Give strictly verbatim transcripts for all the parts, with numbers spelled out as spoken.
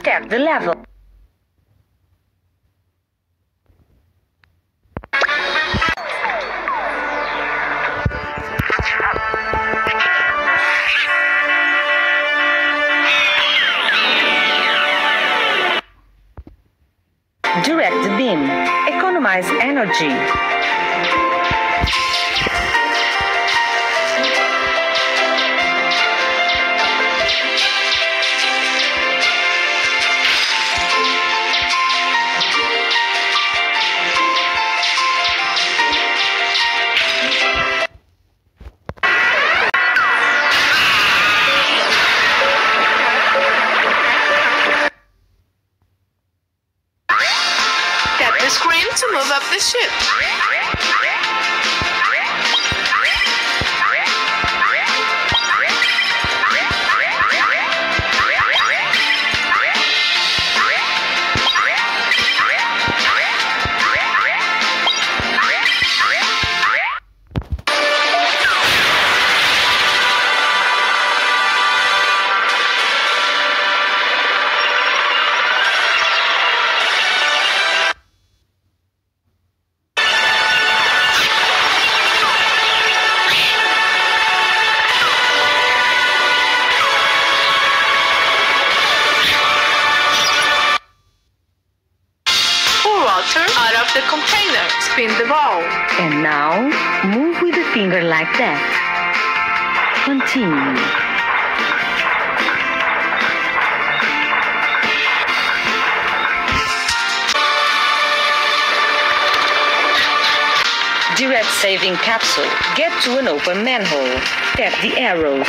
Tap the level. Direct the beam. Economize energy. The screen to move up the ship. Out of the container, spin the ball. And now, move with the finger like that. Continue. Direct saving capsule. Get to an open manhole. Tap the arrows.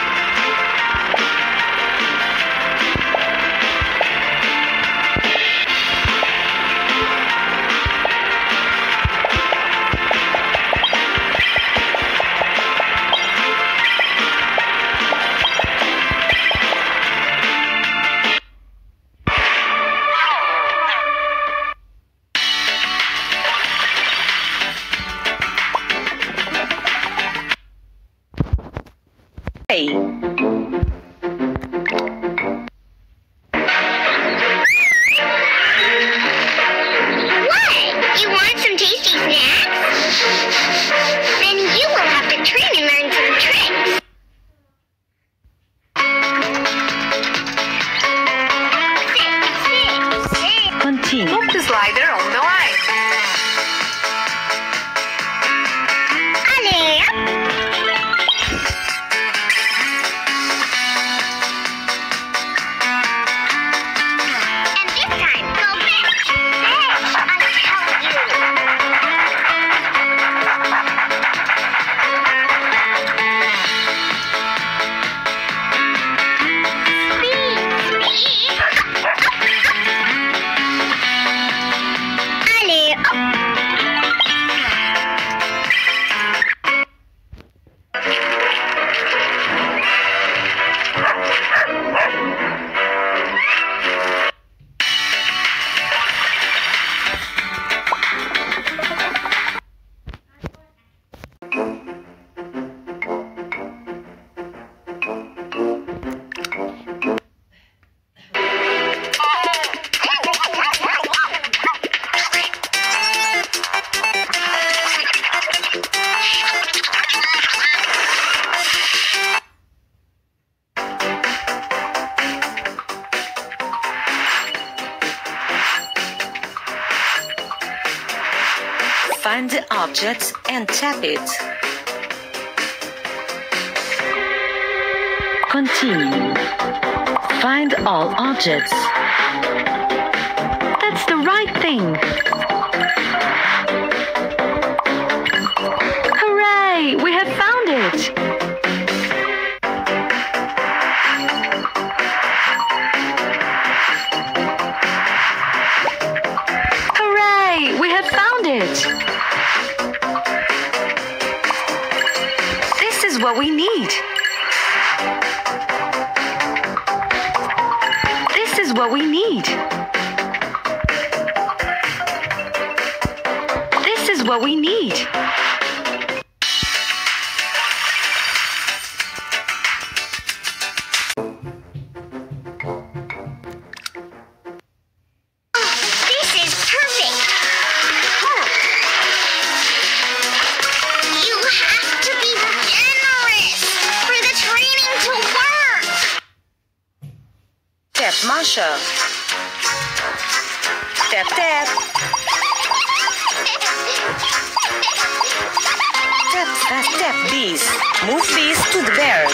Hey. What? You want some tasty snacks? Then you will have to train and learn some tricks. Sit, sit, sit. Continue. Put the slider on the line. Allez, hop. Find the object and tap it. Continue. Find all objects. That's the right thing. Hooray! We have found it! Hooray! We have found it! This is what we need. This is what we need. This is what we need. Tap Masha. Tap tap. Tap fast tap bees. Move bees to the bear.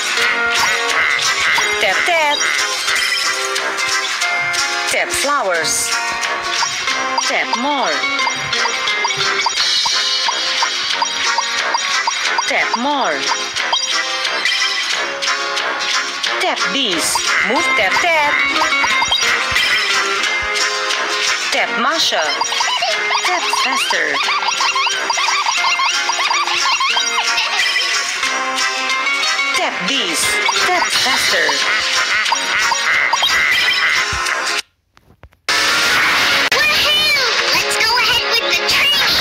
Tap tap. Tap flowers. Tap more. Tap more. Tap bees. Move tap tap. Tap Masha. Tap faster. Tap bees. Tap faster. Woohoo! Let's go ahead with the training.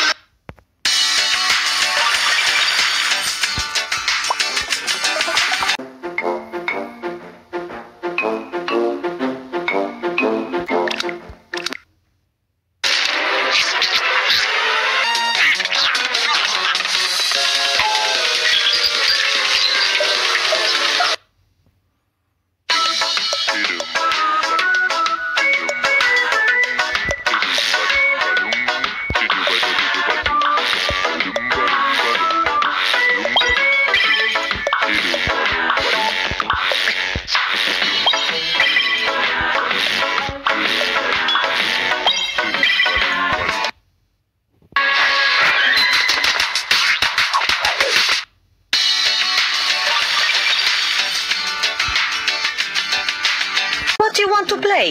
What do you want to play?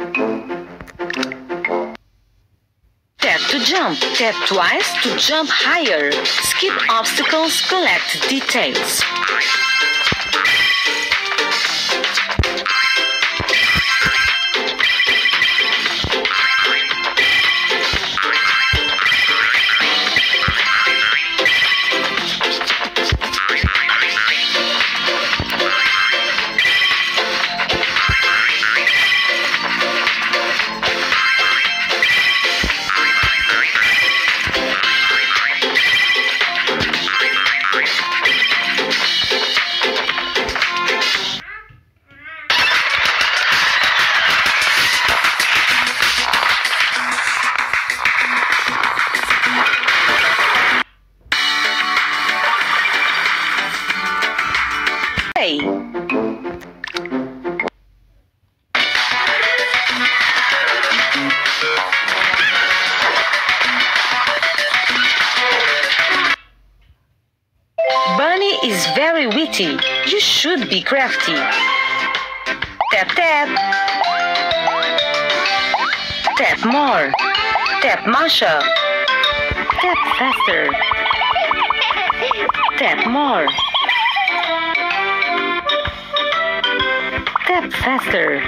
Tap to jump. Tap twice to jump higher. Skip obstacles. Collect details. Play. Bunny is very witty. You should be crafty. Tap tap. Tap more. Tap Masha. Tap faster. Tap more. Tap faster.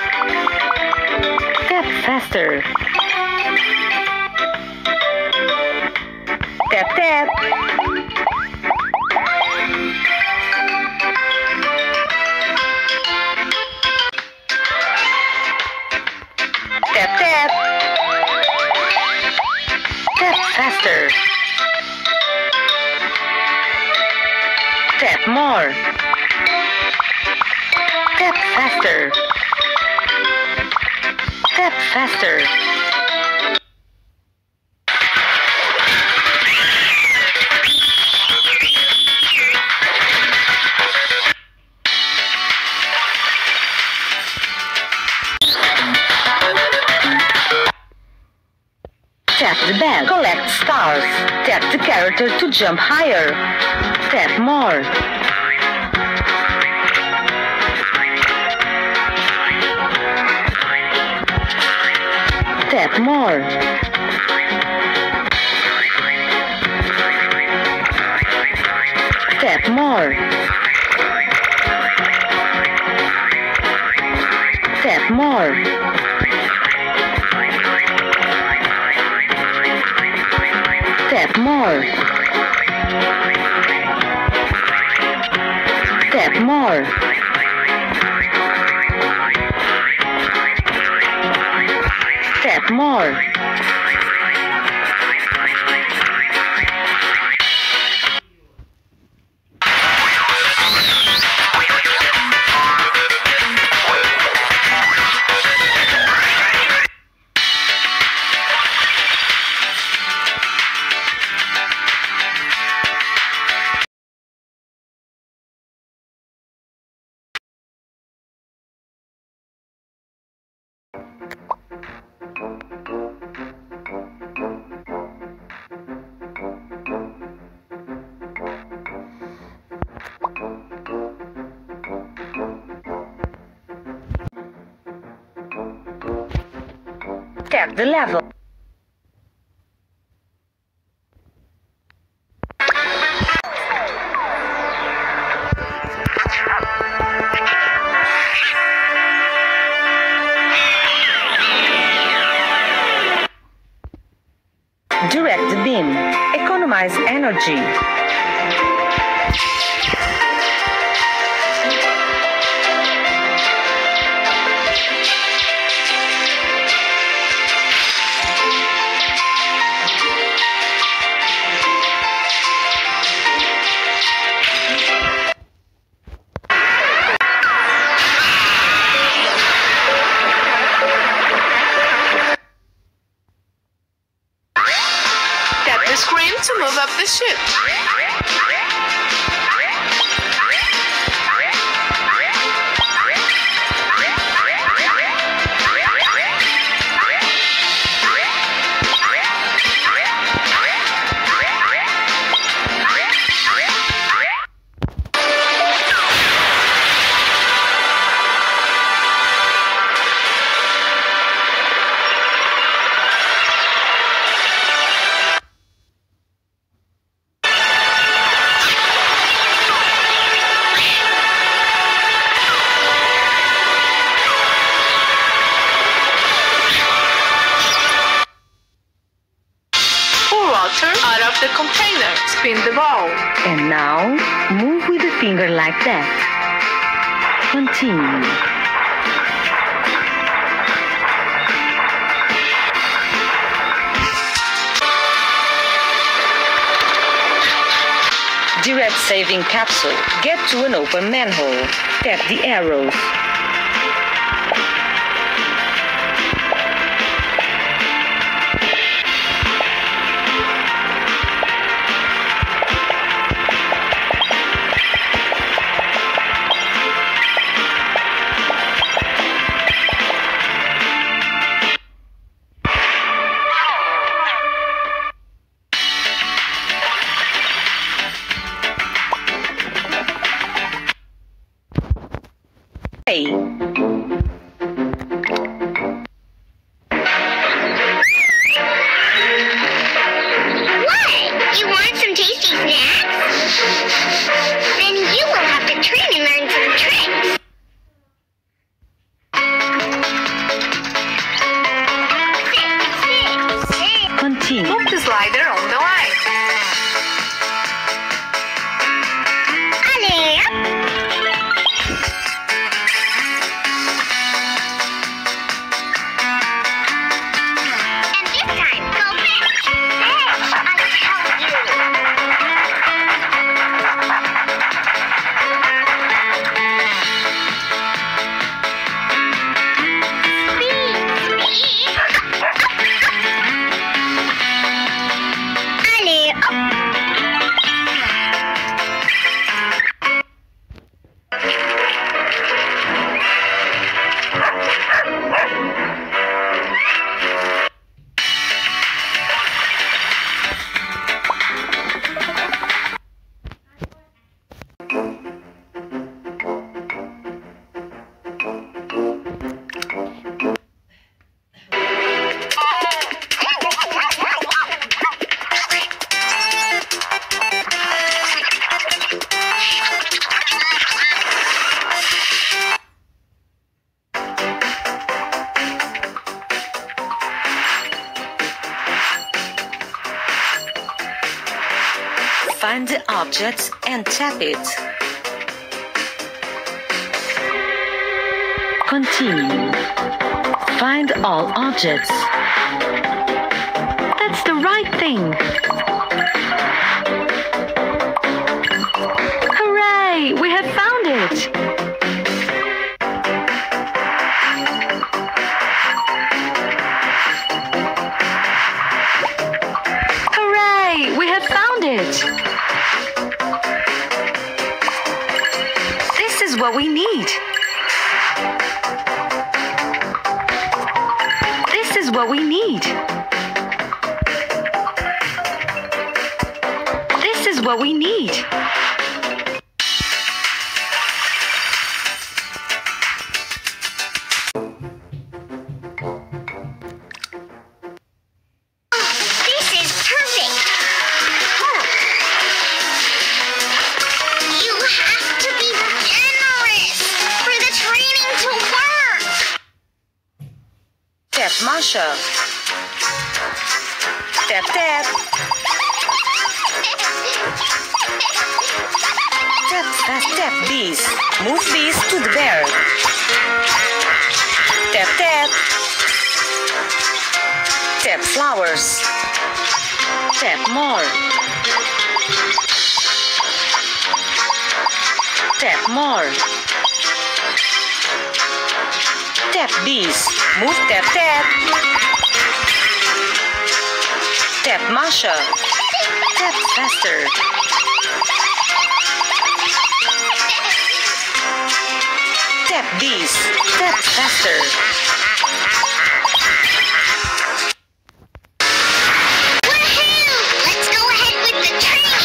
Tap faster. Tap tap. Tap tap. Tap faster. Tap more. Tap faster. Tap faster. Tap the bag. Collect stars. Tap the character to jump higher. Tap more. Tap more. Tap more. Tap more. Tap more. Tap more. Tap more. Check the level. Direct the beam. Economize energy. Tap the screen to move up the ship. Water out of the container. Spin the ball. And now, move with the finger like that. Continue. Direct saving capsule. Get to an open manhole. Tap the arrows. Hey. What? You want some tasty snacks? Then you will have to train and learn some tricks. Sit, sit, sit. Continue. Move the slider on the line. Allez, hop. And this time, go back. Hey, Find the object and tap it. Continue. Find all objects. That's the right thing. Hooray! We have found it! Hooray! We have found it! This is what we need. This is what we need. This is what we need. Masha. Tap, tap. Tap, tap, tap bees. Move bees to the bear. Tap, tap. Tap flowers. Tap more. Tap more. Tap bees. Move, tap, tap. Tap Masha. Tap faster. Tap bees. Tap faster. Woohoo! Let's go ahead with the training.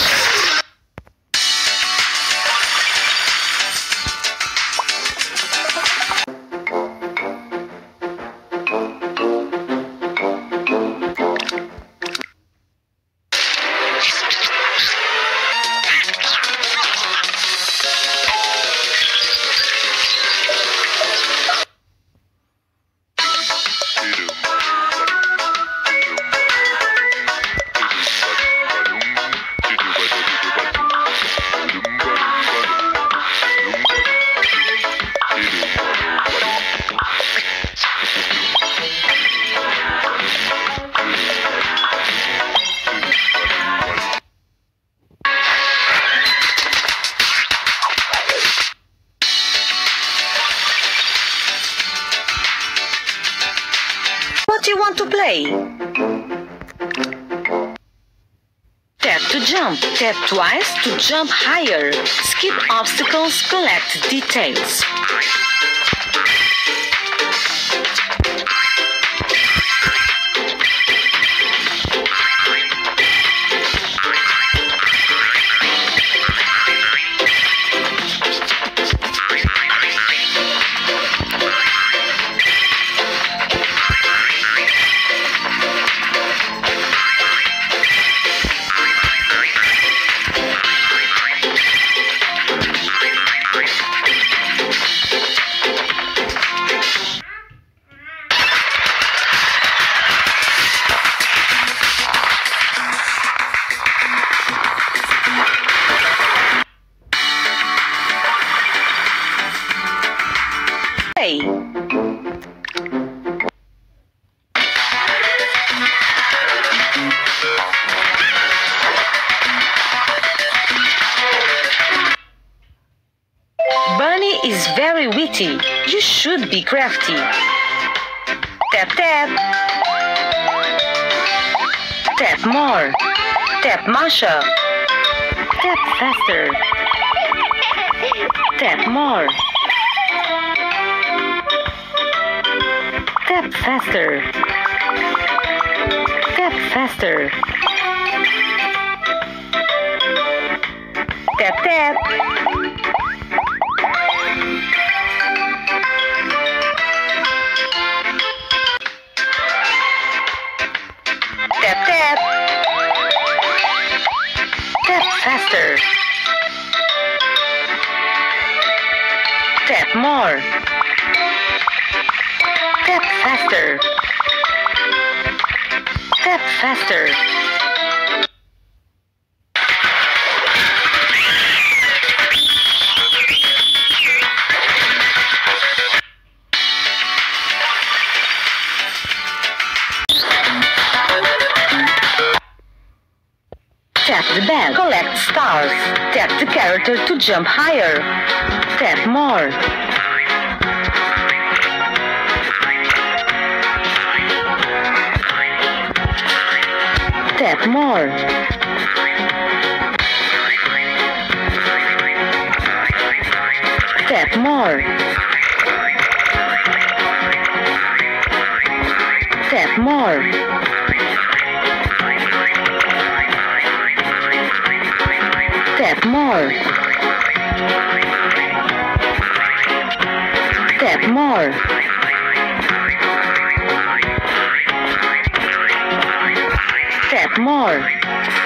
What do you want to play? Tap to jump. Tap twice to jump higher. Skip obstacles. Collect details. Play. Bunny is very witty. You should be crafty. Tap, tap. Tap more. Tap Masha. Tap faster. Tap more. Tap faster. Tap faster. Tap, tap. Tap, tap. Tap faster. Tap more. Tap faster. Tap faster. Tap the bag. Collect stars. Tap the character to jump higher. Tap more. Tap more. Tap more. Tap more. Tap more. Tap more. Tap more.